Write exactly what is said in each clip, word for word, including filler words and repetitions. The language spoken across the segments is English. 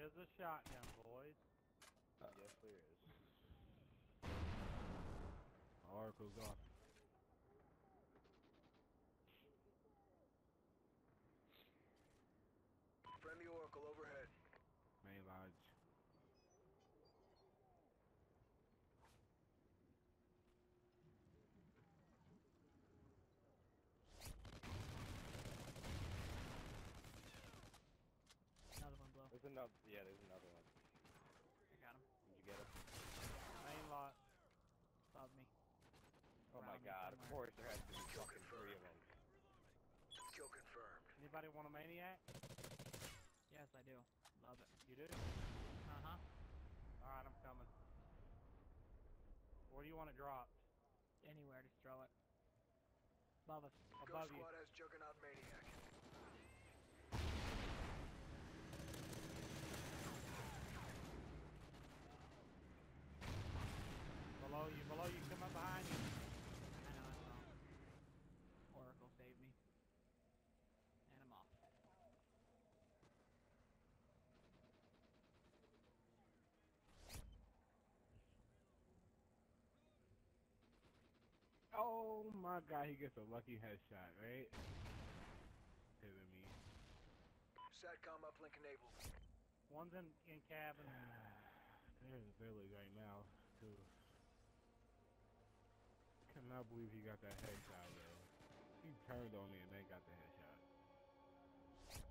There's a shotgun, boys. Uh, yes, there is. Oracle's off. Friendly Oracle overhead. Main lodge. Another one blow. There's another. Yeah, there's another one. I got him. Did you get it? Main lot. Above me. Oh my Around me God! Of somewhere. course, there has to be fucking three of them. Kill confirmed. Anybody want a maniac? Yes, I do. Love it. You do? Uh-huh. Alright, I'm coming. Where do you want it dropped? Anywhere, just throw it. Above us. Ghost Above you. Squad has Juggernaut Maniac. Below you, below you, come up behind you. I know, I saw. Oracle saved me. And I'm off. Oh my God, he gets a lucky headshot, right? Hitting me. Satcom uplink enabled. One's in, in cabin. There's a village right now, too. Cannot believe he got that headshot, though. He turned on me and then got the headshot.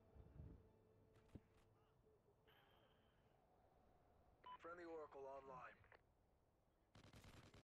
Friendly Oracle online.